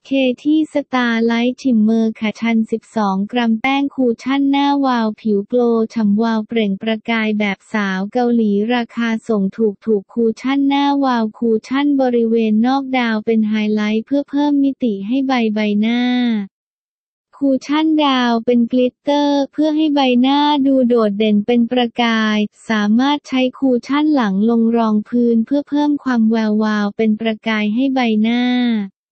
เคที่สตาร์ไลท์ชิมเมอร์ค่ะชัน12 กรัมแป้งคูชั่นหน้าวาวผิวโกลว์ฉ่ำวาวเปล่งประกายแบบสาวเกาหลีราคาส่งถูกคูชั่นหน้าวาวคูชั่นบริเวณนอกดาวเป็นไฮไลท์เพื่อเพิ่มมิติให้ใบหน้าคูชั่นดาวเป็นกลิตเตอร์เพื่อให้ใบหน้าดูโดดเด่นเป็นประกายสามารถใช้คูชั่นหลังลงรองพื้นเพื่อเพิ่มความแวววาวเป็นประกายให้ใบหน้า